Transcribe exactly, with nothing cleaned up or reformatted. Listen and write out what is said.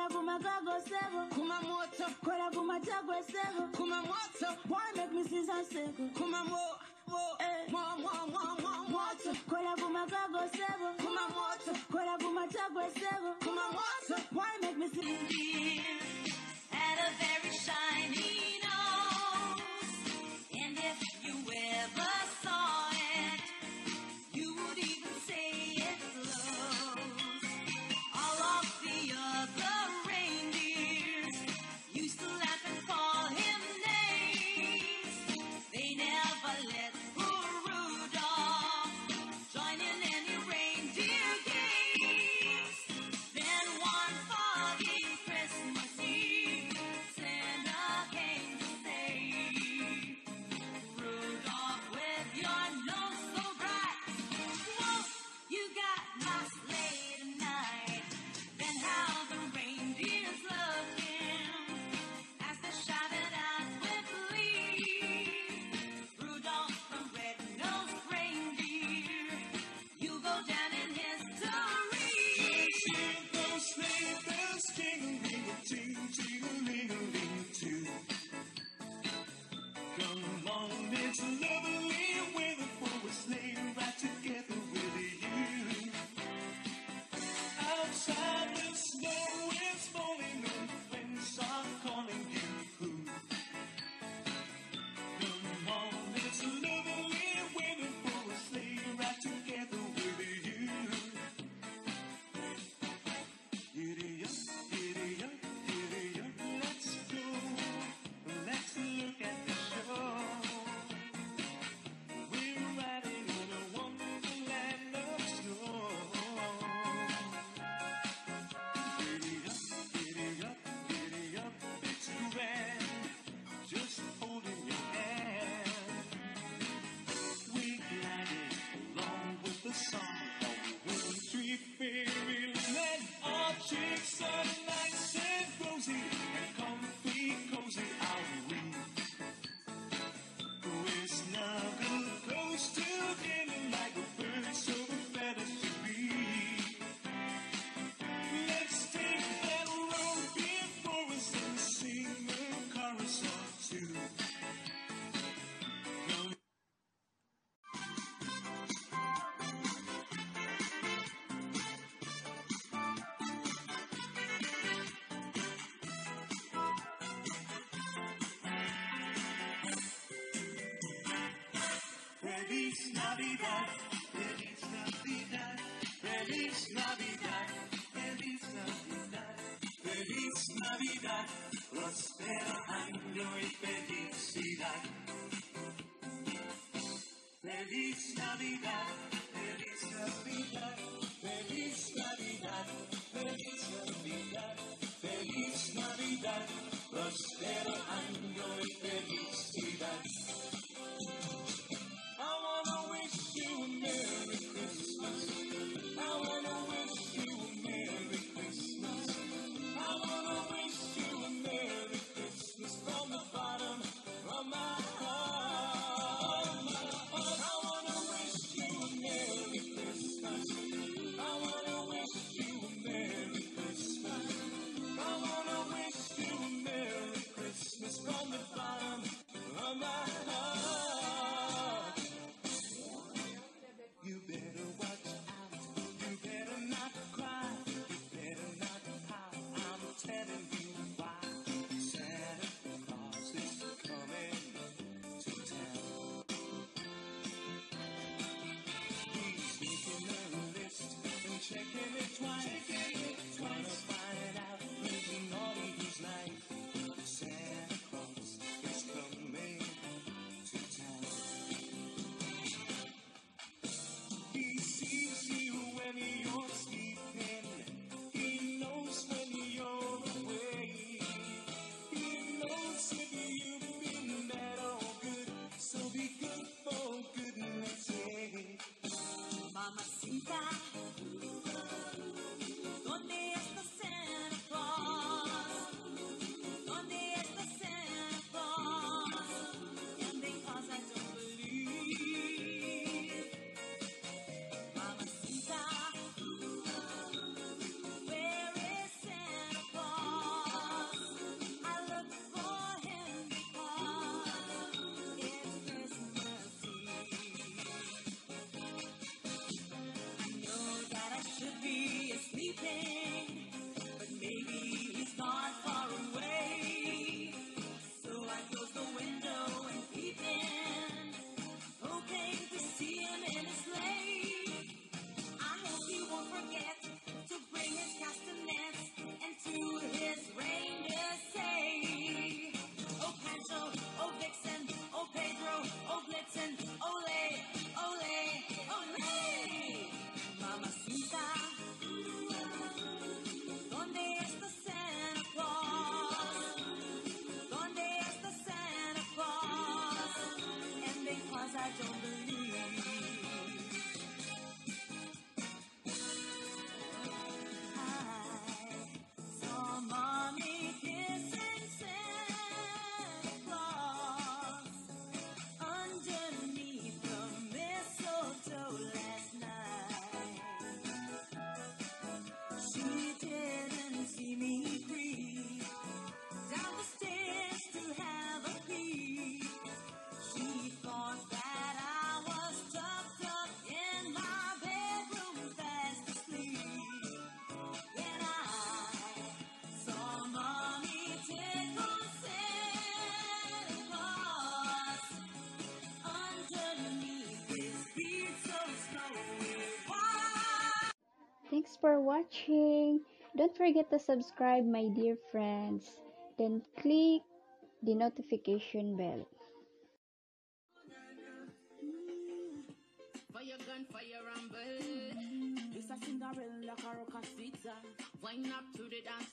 Kora kumakago sego, Kumamoto, kora kumachagwe sego, Kumamoto, why make me see some sego? Kumamo, mo, Eh. mo, mo, mo, mo, moto, Kora kumakago sego, Kumamoto, kora kumachagwe sego, Kumamoto, why make me see? Had a very shiny nose, and if you ever saw it, you would even say it glows. All of the other reindeers used to laugh and call him names. They never let poor Rudolph join in any reindeer games. Then one foggy Christmas Eve, Santa came to say, Rudolph, with your nose so bright, whoa, you got my sleigh tonight. Then how the reindeers loved him as they shouted out with glee, Rudolph the red-nosed reindeer, you go down in history. Hear those sleigh bells ting-a-ling-a-ting, ting-a-ling-a-ling-too. Come on, it's lovely when the four is sleigh right together with you. Outside the snow is falling and friends are calling you. Come on, it's lovely when the four is sleigh right together with you. Giddy up, giddy up, giddy up, let's go. Let's look at the show. We're riding in a wonderland of snow. Giddy up, giddy up, giddy up, it's grand. Just holding your hand. We gliding along with the song of wintry fairyland. Our cheeks are nice and rosy and comfy, cozy are we. We're snuggled close together like a bird so feathered to be. Let's take that road before us and sing a chorus or two. Come Feliz Navidad, Feliz Navidad, Feliz Navidad, Feliz Navidad, Feliz Navidad, prospero año y felicidad. Feliz Navidad, Feliz Navidad, Feliz Navidad, Feliz Navidad, Feliz Navidad, prospero año y felicidad. I wanna wish you a Merry Christmas. I wanna wish you a Merry Christmas. I wanna wish you a Merry Christmas from the bottom of my heart. I wanna wish you a Merry Christmas. I wanna wish you a Merry Christmas. I wanna wish you a Merry Christmas from the bottom don't believe. I saw Mommy kissing Santa Claus underneath the mistletoe last night. She didn't see me creep down the stairs to have a peek. She thought that I was tucked up in my bedroom fast asleep. When I saw Mommy tickle Santa Claus underneath his beard so snowy white. Thanks for watching. Don't forget to subscribe, my dear friends. Then click the notification bell. Fire gun, fire rumble. It's a Cinderella Caracasita. Wine up to the dance